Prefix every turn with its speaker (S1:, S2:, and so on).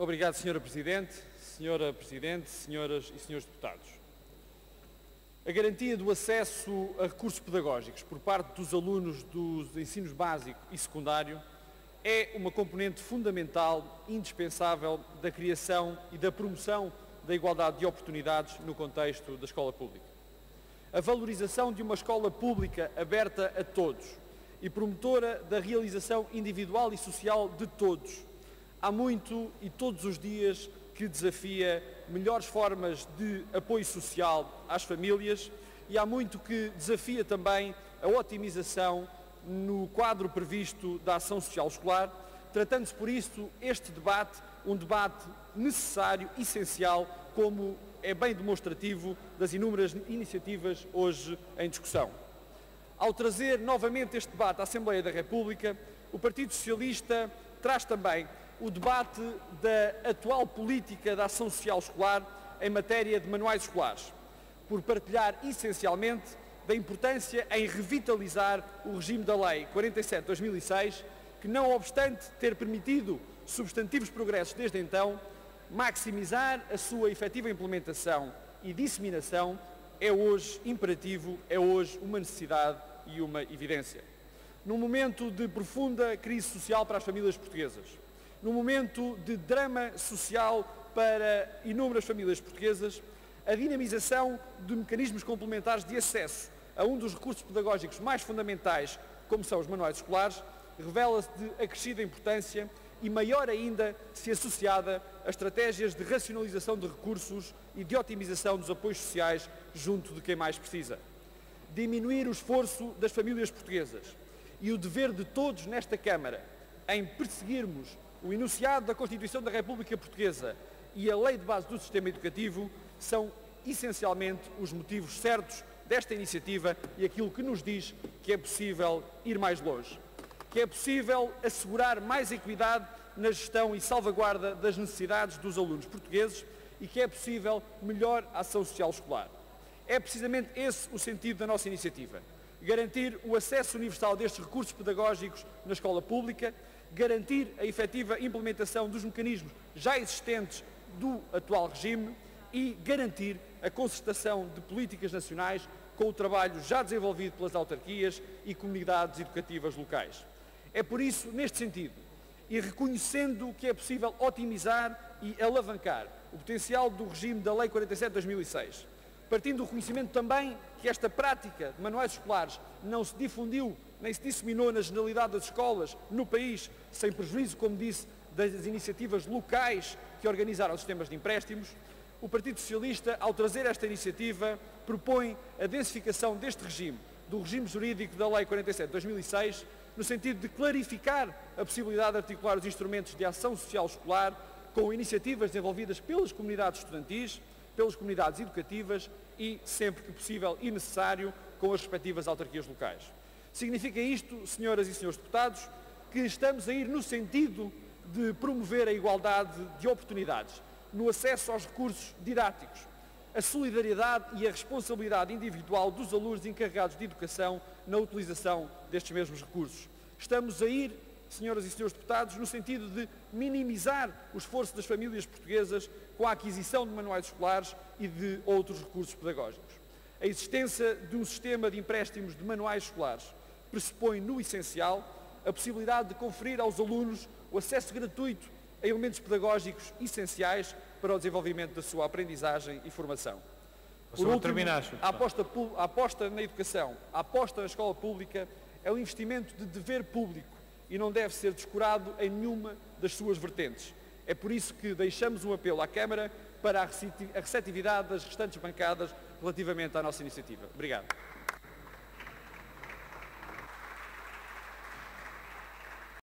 S1: Obrigado, Sra. Presidente, senhoras e senhores deputados. A garantia do acesso a recursos pedagógicos por parte dos alunos dos ensinos básico e secundário é uma componente fundamental, indispensável, da criação e da promoção da igualdade de oportunidades no contexto da escola pública. A valorização de uma escola pública aberta a todos e promotora da realização individual e social de todos, há muito e todos os dias que desafia melhores formas de apoio social às famílias e há muito que desafia também a otimização no quadro previsto da ação social escolar, tratando-se por isso este debate, um debate necessário, essencial, como é bem demonstrativo das inúmeras iniciativas hoje em discussão. Ao trazer novamente este debate à Assembleia da República, o Partido Socialista traz também o debate da atual política da ação social escolar em matéria de manuais escolares, por partilhar essencialmente da importância em revitalizar o regime da Lei 47/2006, que não obstante ter permitido substantivos progressos desde então, maximizar a sua efetiva implementação e disseminação é hoje imperativo, é hoje uma necessidade e uma evidência. Num momento de profunda crise social para as famílias portuguesas, num momento de drama social para inúmeras famílias portuguesas, a dinamização de mecanismos complementares de acesso a um dos recursos pedagógicos mais fundamentais, como são os manuais escolares, revela-se de acrescida importância e maior ainda se associada a estratégias de racionalização de recursos e de otimização dos apoios sociais junto de quem mais precisa. Diminuir o esforço das famílias portuguesas e o dever de todos nesta Câmara em perseguirmos o enunciado da Constituição da República Portuguesa e a Lei de Base do Sistema Educativo são essencialmente os motivos certos desta iniciativa e aquilo que nos diz que é possível ir mais longe, que é possível assegurar mais equidade na gestão e salvaguarda das necessidades dos alunos portugueses e que é possível melhor ação social escolar. É precisamente esse o sentido da nossa iniciativa. Garantir o acesso universal destes recursos pedagógicos na escola pública, garantir a efetiva implementação dos mecanismos já existentes do atual regime e garantir a concertação de políticas nacionais com o trabalho já desenvolvido pelas autarquias e comunidades educativas locais. É por isso, neste sentido, e reconhecendo que é possível otimizar e alavancar o potencial do regime da Lei 47/2006, partindo do reconhecimento também que esta prática de manuais escolares não se difundiu nem se disseminou na generalidade das escolas no país, sem prejuízo, como disse, das iniciativas locais que organizaram sistemas de empréstimos, o Partido Socialista, ao trazer esta iniciativa, propõe a densificação deste regime, do regime jurídico da Lei 47/2006, no sentido de clarificar a possibilidade de articular os instrumentos de ação social escolar com iniciativas desenvolvidas pelas comunidades estudantis, pelas comunidades educativas e, sempre que possível e necessário, com as respectivas autarquias locais. Significa isto, senhoras e senhores deputados, que estamos a ir no sentido de promover a igualdade de oportunidades no acesso aos recursos didáticos, a solidariedade e a responsabilidade individual dos alunos encarregados de educação na utilização destes mesmos recursos. Estamos a ir, senhoras e senhores deputados, no sentido de minimizar o esforço das famílias portuguesas com a aquisição de manuais escolares e de outros recursos pedagógicos. A existência de um sistema de empréstimos de manuais escolares pressupõe, no essencial, a possibilidade de conferir aos alunos o acesso gratuito a elementos pedagógicos essenciais para o desenvolvimento da sua aprendizagem e formação. Por último, a aposta na educação, a aposta na escola pública é um investimento de dever público e não deve ser descurado em nenhuma das suas vertentes. É por isso que deixamos um apelo à Câmara para a receptividade das restantes bancadas relativamente à nossa iniciativa. Obrigado.